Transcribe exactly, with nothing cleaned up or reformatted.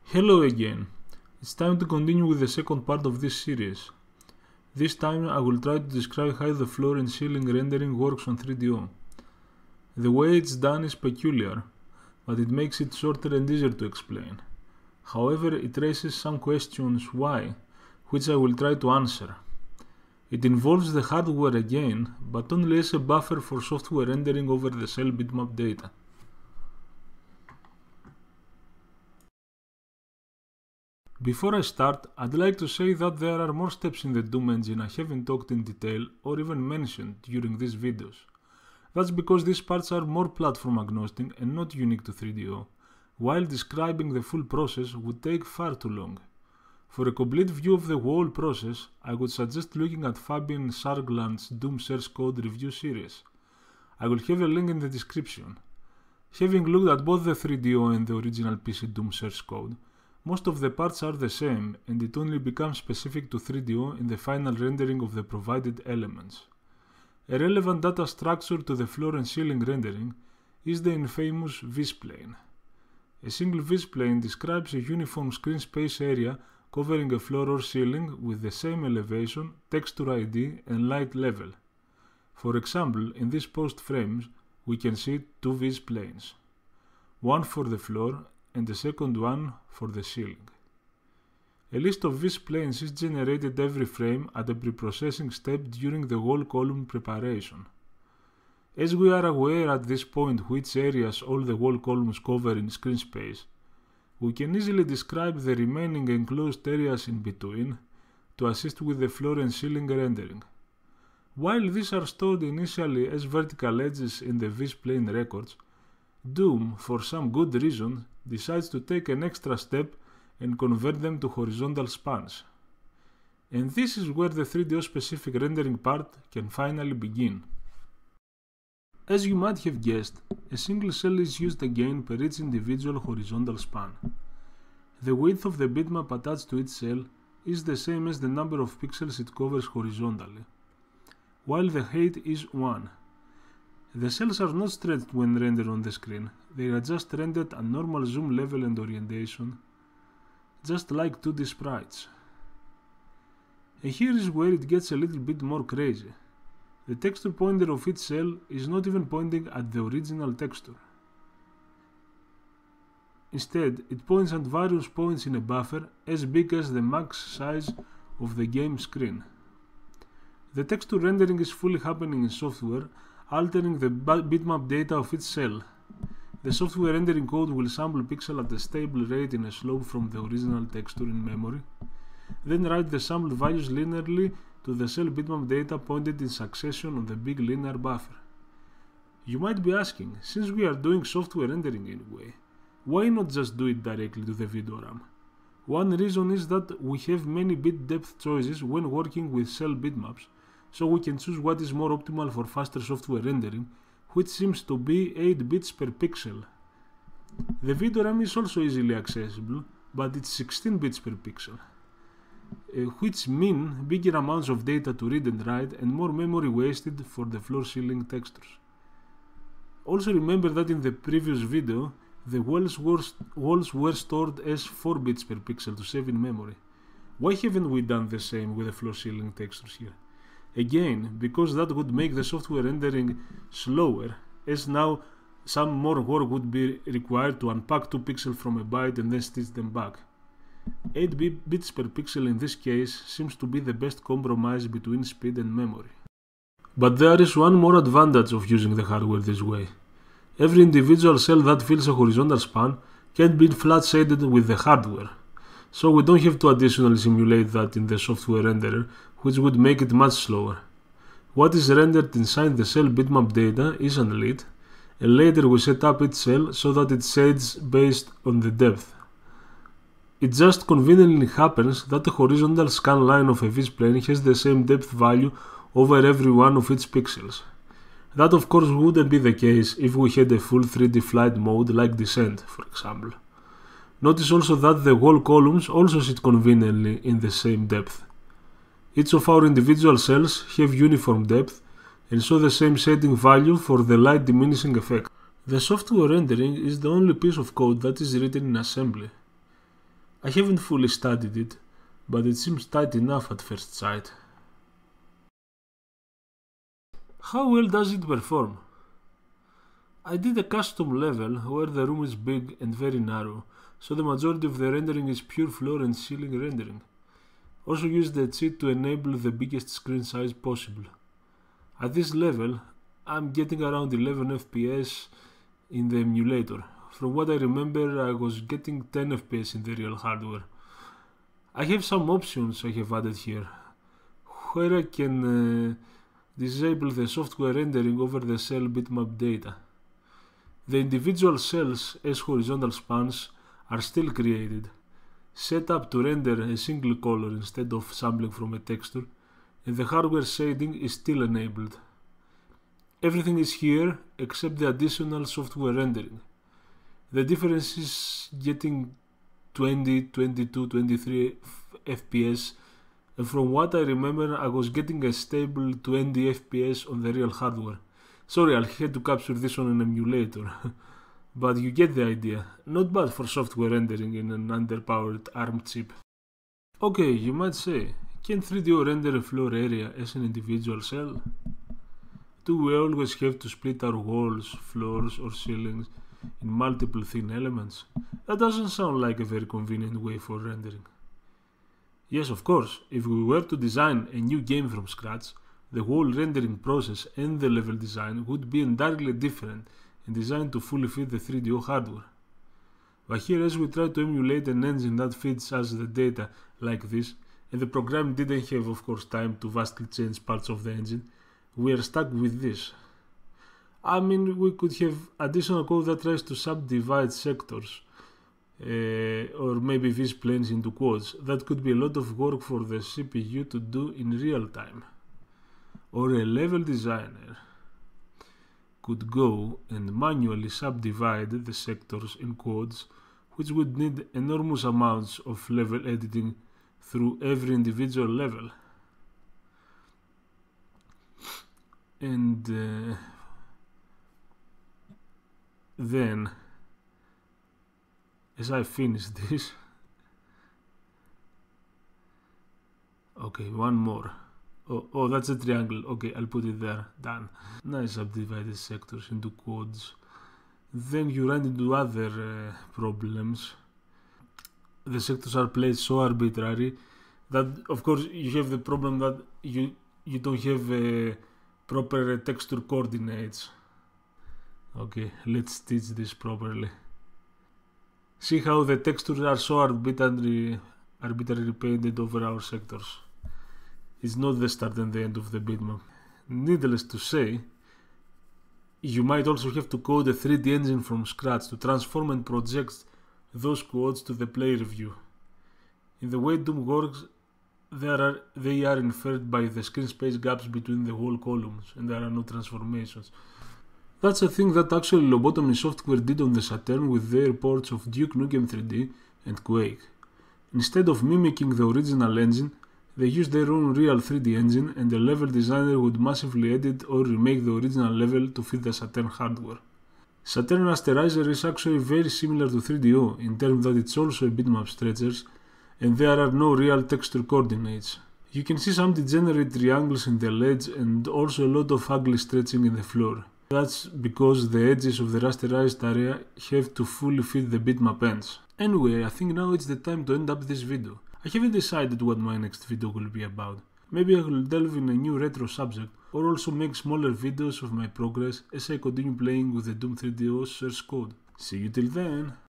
Hello again. It's time to continue with the second part of this series. This time I will try to describe how the floor and ceiling rendering works on three D O. The way it's done is peculiar, but it makes it shorter and easier to explain. However, it raises some questions why, which I will try to answer. It involves the hardware again, but only as a buffer for software rendering over the cell bitmap data. Before I start, I'd like to say that there are more steps in the Doom engine I haven't talked in detail or even mentioned during these videos. That's because these parts are more platform agnostic and not unique to three D O, while describing the full process would take far too long. For a complete view of the whole process, I would suggest looking at Fabian Sargland's Doom source code review series. I will have a link in the description. Having looked at both the three D O and the original P C Doom source code, most of the parts are the same, and it only becomes specific to three D O in the final rendering of the provided elements. A relevant data structure to the floor and ceiling rendering is the infamous V-spline. A single V-spline describes a uniform screen space area covering a floor or ceiling with the same elevation, texture I D, and light level. For example, in these post frames, we can see two V-splines, one for the floor and the second one for the ceiling. A list of V-splines is generated every frame at a preprocessing step during the wall column preparation. As we are aware at this point which areas all the wall columns cover in screen space, we can easily describe the remaining enclosed areas in between to assist with the floor and ceiling rendering. While these are stored initially as vertical edges in the V-spline records, Doom, for some good reason, decides to take an extra step and convert them to horizontal spans. And this is where the three D O specific rendering part can finally begin. As you might have guessed, a single cell is used again per each individual horizontal span. The width of the bitmap attached to each cell is the same as the number of pixels it covers horizontally, while the height is one. The cells are not stretched when rendered on the screen, they are just rendered at normal zoom level and orientation, just like two D sprites. And here is where it gets a little bit more crazy. The texture pointer of each cell is not even pointing at the original texture. Instead, it points at various points in a buffer as big as the max size of the game screen. The texture rendering is fully happening in software, altering the bitmap data of each cell. The software rendering code will sample pixel at a stable rate in a slope from the original texture in memory, then write the sampled values linearly to the cell bitmap data pointed in succession on the big linear buffer. You might be asking, since we are doing software rendering anyway, why not just do it directly to the video RAM? One reason is that we have many bit depth choices when working with cell bitmaps, so we can choose what is more optimal for faster software rendering, which seems to be eight bits per pixel. The video RAM is also easily accessible, but it's sixteen bits per pixel, uh, which mean bigger amounts of data to read and write and more memory wasted for the floor ceiling textures. Also remember that in the previous video, the walls were, walls were stored as four bits per pixel to save in memory. Why haven't we done the same with the floor ceiling textures here? Again, because that would make the software rendering slower, as now some more work would be required to unpack two pixels from a byte and then stitch them back. eight bits per pixel in this case seems to be the best compromise between speed and memory. But there is one more advantage of using the hardware this way. Every individual cell that fills a horizontal span can be flat shaded with the hardware, so we don't have to additionally simulate that in the software renderer, which would make it much slower. What is rendered inside the cell bitmap data is unlit, and later we set up each cell so that it shades based on the depth. It just conveniently happens that the horizontal scan line of a V-spline has the same depth value over every one of its pixels. That of course wouldn't be the case if we had a full three D flight mode like Descent, for example. Notice also that the wall columns also sit conveniently in the same depth. Each of our individual cells have uniform depth and so the same shading value for the light diminishing effect. The software rendering is the only piece of code that is written in assembly. I haven't fully studied it, but it seems tight enough at first sight. How well does it perform? I did a custom level where the room is big and very narrow, so the majority of the rendering is pure floor and ceiling rendering. Also used the cheat to enable the biggest screen size possible. At this level, I'm getting around eleven F P S in the emulator. From what I remember, I was getting ten F P S in the real hardware. I have some options I have added here, where I can uh, disable the software rendering over the cell bitmap data. The individual cells as horizontal spans are still created, set up to render a single color instead of sampling from a texture, and the hardware shading is still enabled. Everything is here except the additional software rendering. The difference is getting twenty, twenty-two, twenty-three F P S, and from what I remember I was getting a stable twenty F P S on the real hardware. Sorry, I had to capture this on an emulator, but you get the idea. Not bad for software rendering in an underpowered ARM chip. Okay, you might say, can three D O render a floor area as an individual cell? Do we always have to split our walls, floors or ceilings in multiple thin elements? That doesn't sound like a very convenient way for rendering. Yes, of course, if we were to design a new game from scratch, the whole rendering process and the level design would be entirely different and designed to fully fit the three D O hardware. But here, as we try to emulate an engine that feeds us the data like this, and the program didn't have of course time to vastly change parts of the engine, we are stuck with this. I mean, we could have additional code that tries to subdivide sectors, uh, or maybe these planes into quads. That could be a lot of work for the C P U to do in real time. Or a level designer could go and manually subdivide the sectors in quads, which would need enormous amounts of level editing through every individual level. And uh, then, as I finish this, okay, one more. Oh, oh, that's a triangle. Okay, I'll put it there. Done. Nice subdivided sectors into quads. Then you run into other uh, problems. The sectors are placed so arbitrary that, of course, you have the problem that you you don't have uh, proper uh, texture coordinates. Okay, let's stitch this properly. See how the textures are so arbitrarily, arbitrarily painted over our sectors. It's not the start and the end of the bitmap. Needless to say, you might also have to code a three D engine from scratch to transform and project those quads to the player view. In the way Doom works, there are, they are inferred by the screen space gaps between the whole columns, and there are no transformations. That's a thing that actually Lobotomy Software did on the Saturn with their ports of Duke Nukem three D and Quake. Instead of mimicking the original engine, they used their own real three D engine, and the level designer would massively edit or remake the original level to fit the Saturn hardware. Saturn Rasterizer is actually very similar to three D O in terms that it's also a bitmap stretchers, and there are no real texture coordinates. You can see some degenerate triangles in the ledge and also a lot of ugly stretching in the floor. That's because the edges of the rasterized area have to fully fit the bitmap ends. Anyway, I think now it's the time to end up this video. I haven't decided what my next video will be about. Maybe I will delve in a new retro subject, or also make smaller videos of my progress as I continue playing with the Doom three D O source code. See you till then!